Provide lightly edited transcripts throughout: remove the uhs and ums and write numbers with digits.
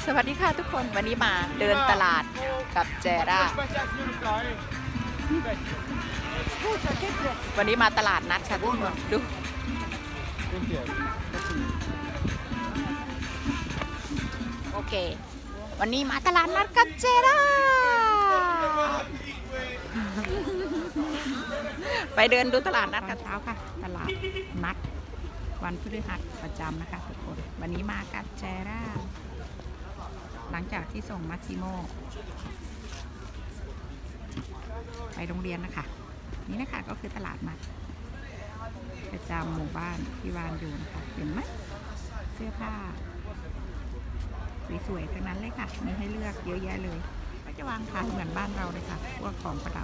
สวัสดีค่ะทุกคนวันนี้มาเดินตลาดกับเจร่าวันนี้มาตลาดนัดค่ะทุกคนดูโอเควันนี้มาตลาดนัดกับเจร่าไปเดินดูตลาดนัดกันเช้าค่ะตลาดนัดวันพฤหัสประจำนะคะทุกคนวันนี้มากับเจร่าหลังจากที่ส่งมาซิโมไปโรงเรียนนะคะนี่นะคะก็คือตลาดนัดประจำหมู่บ้านที่วานอยู่นะคะเห็นไหมเสื้อผ้าสวยๆทั้งนั้นเลยค่ะมีให้เลือกเยอะแยะเลยก็จะวางขายเหมือนบ้านเราเลยค่ะพวกของประดับ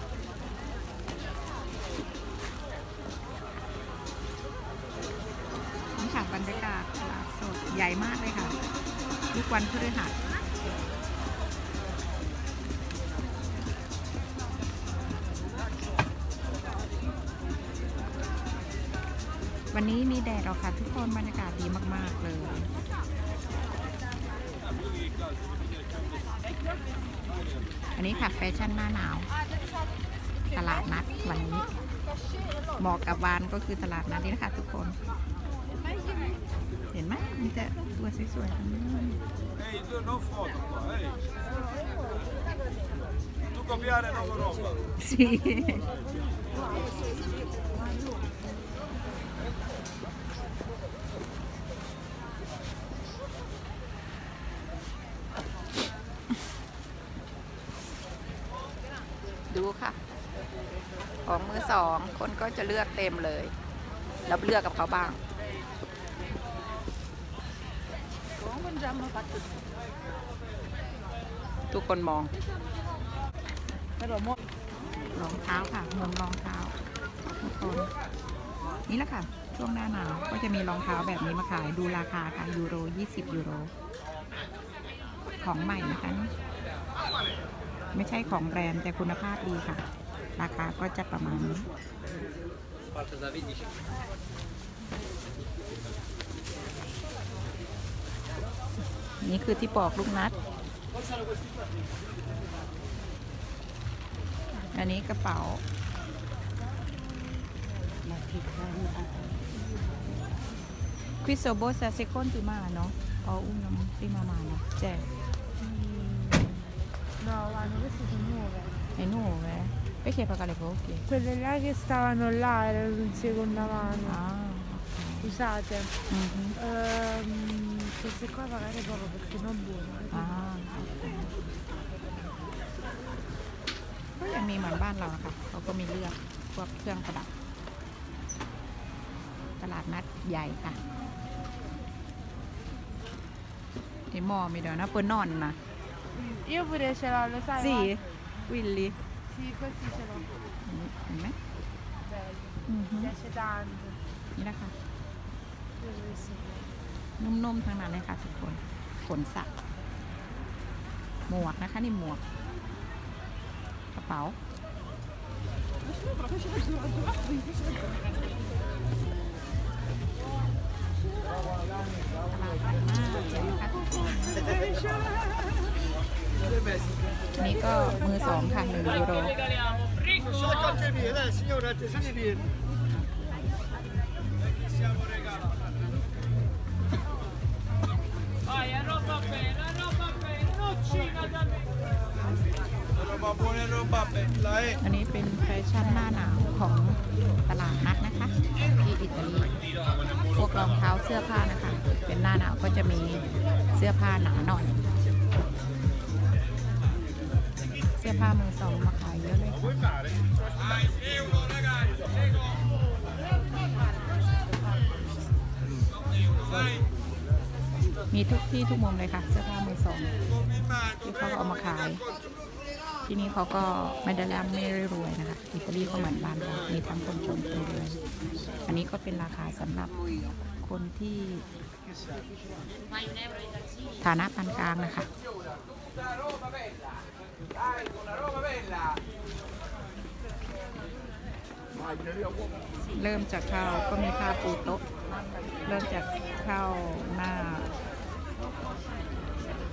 นี่ค่ะบรรยากาศตลาดสดใหญ่มากเลยค่ะทุกวันพฤหัสวันนี้มีแดดหรอกค่ะทุกคนบรรยากาศดีมากๆเลยอันนี้ค่ะแฟชั่นหน้าหนาวตลาดนัดวันนี้เหมาะกับวานก็คือตลาดนัดนี่นะคะทุกคนเห็นไหมมีแต่ตัวสวยๆทั้งนั้นดูค่ะของมือสองคนก็จะเลือกเต็มเลยแล้วเลือกกับเขาบ้างทุกคนมองรองเท้าค่ะมุมรองเท้าทุกคนนี่แหละค่ะช่วงหน้าหนาวก็จะมีรองเท้าแบบนี้มาขายดูราคาค่ะยูโร20 ยูโรของใหม่นะคะไม่ใช่ของแบรนด์แต่คุณภาพดีค่ะราคาก็จะประมาณนี้นี่คือที่ปอกลูกนัดอันนี้กระเป๋าQuesto borsa secondo mano o una prima mano? C'è? No, guarda, queste sono nuove. È nuove? Perché pagare poche? Quelle là che stavano là erano in seconda mano. Ah, okay. Usate. Queste qua pagare poco perché non buone. Ah, ok. ก็ยังมีเหมือนบ้านเรานะคะเขาก็มีเลือกพวกเครื่องประดับตลาดนัดใหญ่ค่ะไอ้หม้อมีเดี๋ยวนะเปิดนอนนะ Io pure ce l'ho, lo sai? Sì, Willy Sì, questi ce l'ho. เห็นไหม Belli. Mi piace tanto. นี่นะคะ Bellissimo. นุ่มๆทั้งนั้นเลยค่ะทุกคนขนสัตว์หมวกนะคะนี่หมวกกระเป๋านี่ก็มือสองค่ะ1 ยูโรอันนี้เป็นแฟชั่นหน้าหนาวของตลาดนัดนะคะที่อิตาลีพวกรองเท้าเสื้อผ้านะคะเป็นหน้าหนาวก็จะมีเสื้อผ้าหนาหน่อยเสื้อผ้ามือสองมาขายเยอะเลยค่ะมีทุกที่ทุกมุมเลยค่ะเสื้อผ้ามือสองที่เขาเอามาขายที่นี่เขาก็ไม่ได้ร่ำไม่ได้รวยนะคะอิตาลีก็เหมือนบ้านเรามีทั้งคนจนคนรวยอันนี้ก็เป็นราคาสำหรับคนที่ฐานะปานกลางนะคะเริ่มจากข้าวก็มีผ้าปูโต๊ะเริ่มจากข้าวหน้า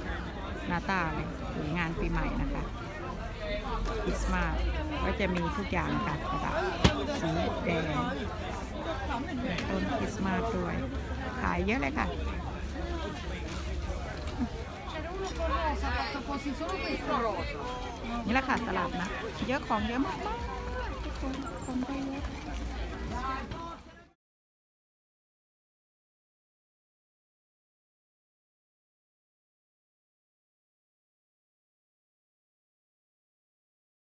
นาตาเลยหรืองานปีใหม่นะคะคริสต์มาสก็จะมีทุกอย่างค่ะกระดาษสีแดงต้นคริสต์มาสด้วย ขายเยอะเลยค่ะ นี่แหละค่ะตลาดนะเยอะของเยอะมากๆทุกคนคนก็เยอะ